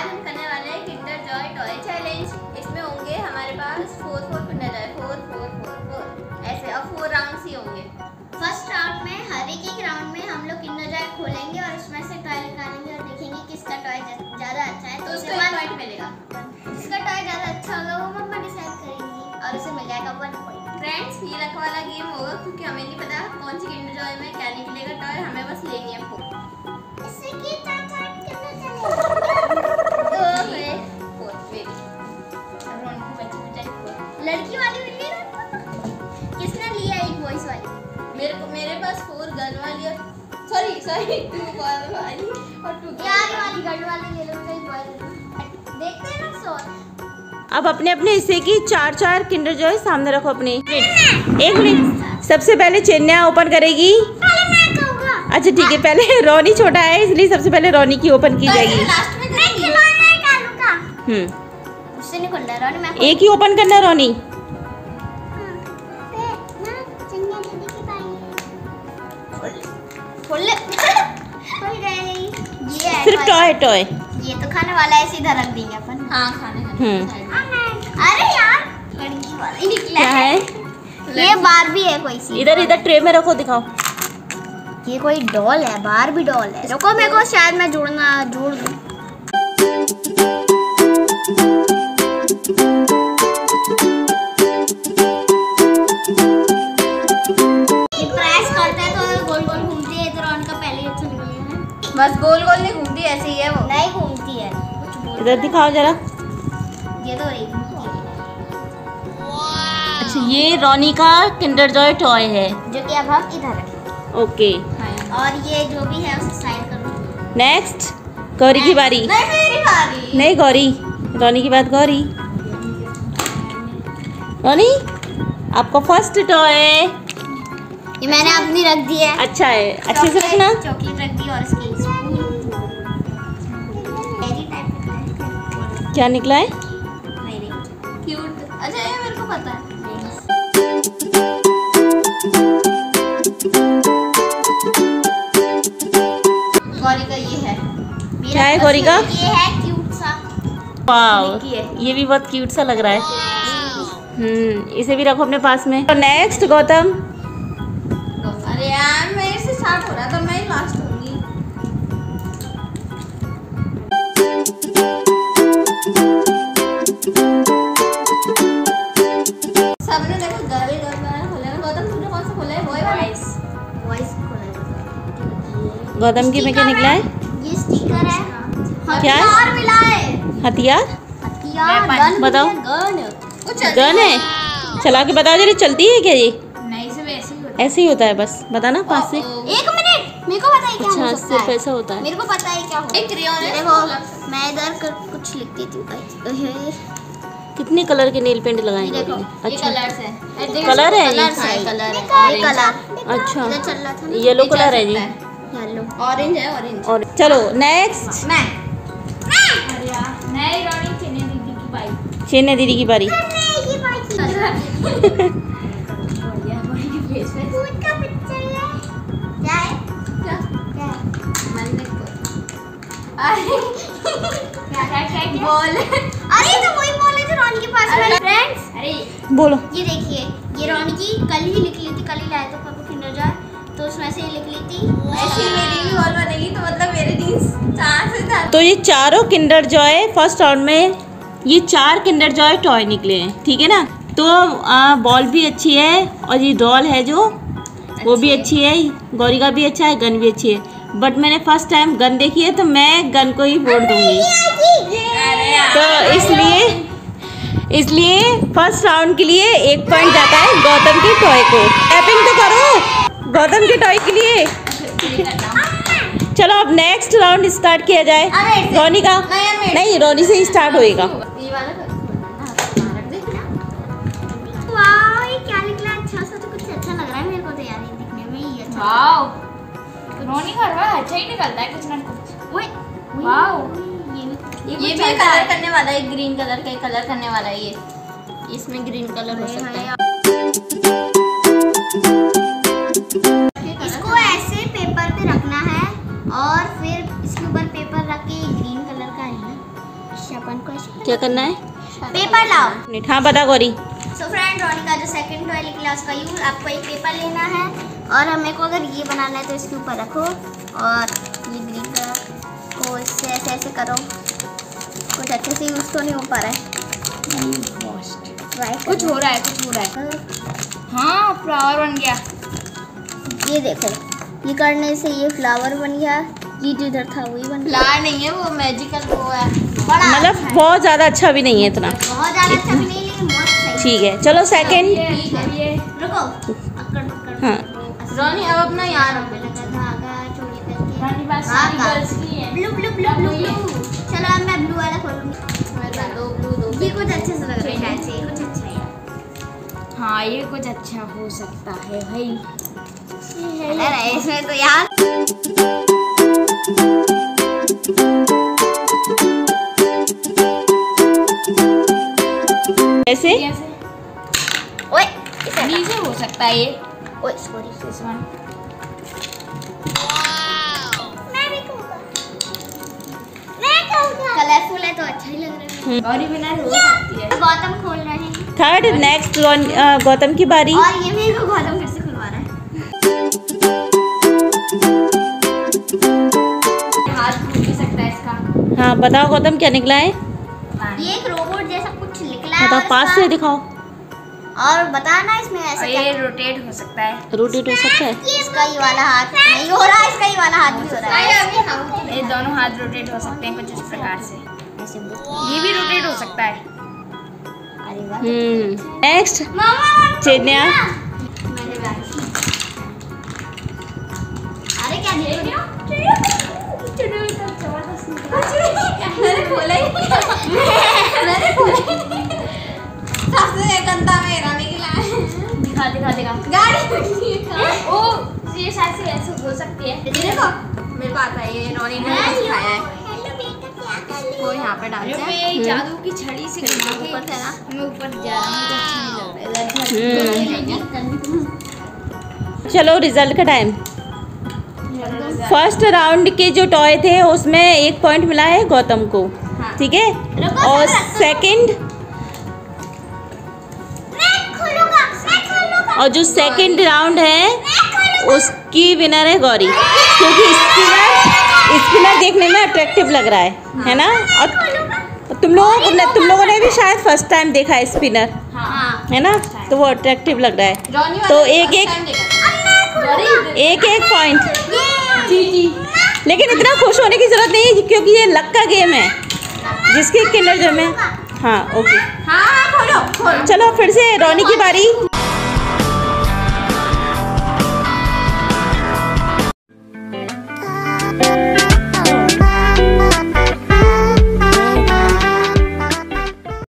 आज हम करने वाले हैं किंडर जॉय टॉय चैलेंज। इसमें होंगे हमारे पास 4 किंडर जॉय, 4 ऐसे, और 4 राउंड्स ही होंगे। फर्स्ट राउंड में हर एक राउंड में हम लोग किंडर जॉय खोलेंगे और इसमें से टॉय निकालेंगे और देखेंगे किसका टॉय ज़्यादा अच्छा है, तो उसको 1 पॉइंट मिलेगा। जिसका टॉय ज़्यादा अच्छा होगा वो मम्मा डिसाइड करेंगी और उसे मिल जाएगा 1 पॉइंट। फ्रेंड्स, ये लक वाला गेम होगा क्योंकि हमें नहीं पता कौन सी किंडर जॉय में क्या निकलेगा टॉय, हमें बस लेनी है फोन। इससे की लड़की वाली मिली है। किसने लिया एक बॉयज वाली? मेरे पास 4 गन वाली और सॉरी 2 बॉय वाली और 2 प्यारी वाली गन वाली ले लो, कहीं बॉय देखते हैं ना सो। अब अपने अपने हिस्से की 4 किंडर जॉय सामने रखो अपने। एक मिनट, सबसे पहले चेन्नैया ओपन करेगी। पहले मैं कहूंगा। अच्छा ठीक है, पहले रोनी छोटा है इसलिए सबसे पहले रोनी की ओपन की जाएगी। लास्ट में मैं खिलौना है कालू का। उससे नहीं खुल रहा रोनी, मैं एक ही ओपन करना रोनी। खुल गई। ये है सिर्फ टॉय। ये तो खाने वाला है, सीधा रख देंगे अपन। हाँ खाने। अरे यार लड़की वाला ही निकला। क्या है? ये बारबी है कोई सी। इधर ट्रे में रखो, दिखाओ। ये कोई डॉल है, बारबी डॉल है। रुको मेरे को शायद मैं जोड़ दूं। बस गोल नहीं घूमती, ऐसे ही है वो। नहीं घूमती है, इधर दिखाओ जरा। ये तो रही घूमती है। अच्छा, ये रोनी का किंडर जॉय टॉय है जो कि अब हम इधर रखें। ओके। और ये जो भी है उसे साइड करो। नेक्स्ट गौरी की बारी। नहीं मेरी बारी। नहीं गौरी, रोनी की बात। गौरी, रोनी आपका फर्स्ट टॉय। ये मैंने अपनी रख दी है। अच्छा है, अच्छे से रखना। चॉकलेट रख दी और इसकी क्या निकला है? क्यूट। अच्छा ये मेरे को पता है। गौरी का ये है। क्या है गौरी का? ये है क्यूट सा। वाव, ये भी बहुत क्यूट सा लग रहा है। इसे भी रखो अपने पास में। तो नेक्स्ट गौतम। अरे यार मेरे से स्टार्ट हो रहा था, मैं लास्ट होंगी। सबने देखो गौरी खोला है। गौतम तुमने कौन सा खोला है? वॉइस खोला है। गौतम की में क्या निकला है? ये स्टिकर है। क्या है? हथियार मिला है। हथियार? गन बताओ। गन है। चला के बताओ जरा, चलती है क्या ये? नहीं, सिर्फ ऐसे ही होता है। ऐसे ही होता है, बस बताना पास से। 1 मिनट, मेरे को पता है क्या हो अच्छा, सकता सिर्फ है। ऐसा होता है। मेरे को पता है क्या हो। एक क्रेयॉन है। देखो मैं इधर कुछ लिखती थी। कितने कलर के नेल पेंट लगाए देखो गौरी ने? ये अच्छा, कलर्स है। कलर है ये? कलर अच्छा, इधर चल रहा था ना। येलो कलर है जी। येलो ऑरेंज है, ऑरेंज। और चलो नेक्स्ट। मैं नहीं रोनी, चेन्नई दीदी की बाई। चेन्नई दीदी की बारी। बॉल। अरे तो वही बॉल है जो रोनी के पास है। फ्रेंड्स, अरे बोलो। ये देखिए, ये रोनी की कल ही लिख ली थी। कल ही लाया था पापा किंडर जॉय, तो उसमें से ही लिख ली थी। ऐसी मेरी भी बॉल बनेगी, तो मतलब मेरे 4 से 4। तो ये चारों किंडर जॉय फर्स्ट राउंड में, ये 4 किंडर जॉय टॉय निकले हैं, ठीक है ना। तो बॉल भी अच्छी है और ये डॉल है जो वो भी अच्छी है। गौरी का भी अच्छा है, गन भी अच्छी है। बट मैंने फर्स्ट टाइम गन देखी है तो मैं गन को ही वोट दूंगी। तो इसलिए फर्स्ट राउंड के लिए 1 पॉइंट जाता है गौतम के टॉय को। टैपिंग तो करो गौतम के टॉय के लिए। चलो अब नेक्स्ट राउंड स्टार्ट किया जाए। रोनी का नहीं, रोनी से ही स्टार्ट होएगा। ये क्या निकला? अच्छा सा तो कुछ अच्छा लग रहा है मेरे को तो यार, ये दिखने में ही अच्छा। वाओ, रोनी कर रहा है, अच्छा ही निकलता है कुछ ना कुछ। ओए वाओ, ये भी कलर करने वाला है। ग्रीन कलर का कलर करने वाला है ये। इसमें ग्रीन कलर हो सकता है। इसको ऐसे पेपर पे रखना है और फिर इसके ऊपर पेपर रख के ग्रीन कलर का है ना, क्या करना है? पेपर लाओ। हाँ बता गौरी। सो फ्रेंड, रोनी का जो सेकंड टॉय निकला उसका यूज आपको एक पेपर लेना है और हमें को अगर ये बनाना है तो इसके ऊपर रखो और ये ग्रीन कलर को इससे ऐसे ऐसे करो। कुछ अच्छे से यूज तो नहीं हो पा रहा है। कुछ हो रहा है। हाँ फ्लावर बन गया। ये देखो, ये करने से ये फ्लावर बन गया। ये जो इधर था वही बन गया। फ्लावर नहीं है वो, मैजिकल वो है। बड़ा मतलब अच्छा है। बहुत ज़्यादा अच्छा भी नहीं है इतना। बहुत ज़्यादा अच्छा भी नहीं, लेकिन बहुत सही। ठीक है चलो सेकंड। ठीक है, रुको। अक्कड़ पक्कड़। हाँ रोनी अब अपना यहाँ रख ले। धागा चोरी करके। रोनी बस हाँ, सारी गर्ल्स की है। Blue blue blue blue blue. चलो अब मैं ब्लू वाला खोलूंगी। दो ये कुछ अच्छे से लग रहा है, शायद से ये कुछ अच्छा है। हाँ ये कुछ अच्छा हो सकता है भाई। अरे इसमें तो यार ऐसे कैसे ओए इसे नीचे हो सकता है ये। ओए सॉरी। This one। मैं भी कहूंगा। कलरफुल है तो अच्छा ही लग रहा है। और बिना हो सकती है। गौतम खोल रहे हैं थर्ड नेक्स्ट गौतम की बारी। और ये मेरे को गौतम फिर से खुलवा रहा है। हाथ टूट भी सकता है इसका। हाँ बताओ गौतम क्या निकला है? ये एक रोबोट जैसा कुछ निकला है। बताओ और पास इसका- से दिखाओ। और बताना इसमें और ऐसे ये रोटेट हो सकता है। रोटेट हो सकता है। इसका ये वाला हाथ नहीं हो रहा, इसका ये वाला हाथ भी हो रहा है। ये दोनों हाथ रोटेट हो सकते हैं कुछ इस प्रकार से। ऐसे ये भी रोटेट हो सकता है। अरे वाह। नेक्स्ट मामा चेन्या। मैंने अरे क्या देख रहे हो? मैंने खोला ही मैंने खोला सबसे गंदा मेरा निकला है। दिखा गाड़ी ओ ये शायद से ऐसे हो सकती है। देखो मेरे को आता है ये रोनी ने सिखाया है। वो यहाँ पे डालते हैं। ये जादू की छड़ी से गिरा के ऊपर से ना मैं ऊपर जा रहा हूँ। मुझे अच्छा नहीं लग रहा है। चलो रिजल्ट का टाइम। फर्स्ट राउंड के जो टॉय थे उसमें 1 पॉइंट मिला है गौतम को, ठीक है। और सेकंड और जो सेकंड राउंड है उसकी विनर है गौरी, क्योंकि स्पिनर देखने में अट्रैक्टिव लग रहा है ना। और तुम लोगों ने भी शायद फर्स्ट टाइम देखा है स्पिनर, हाँ है ना, तो वो अट्रैक्टिव लग रहा है। तो एक पॉइंट। लेकिन इतना खुश होने की जरूरत नहीं है क्योंकि ये लक का गेम है। जिसके किंडर जॉय में हाँ ओके हाँ खोलो चलो फिर से रोनी की बारी।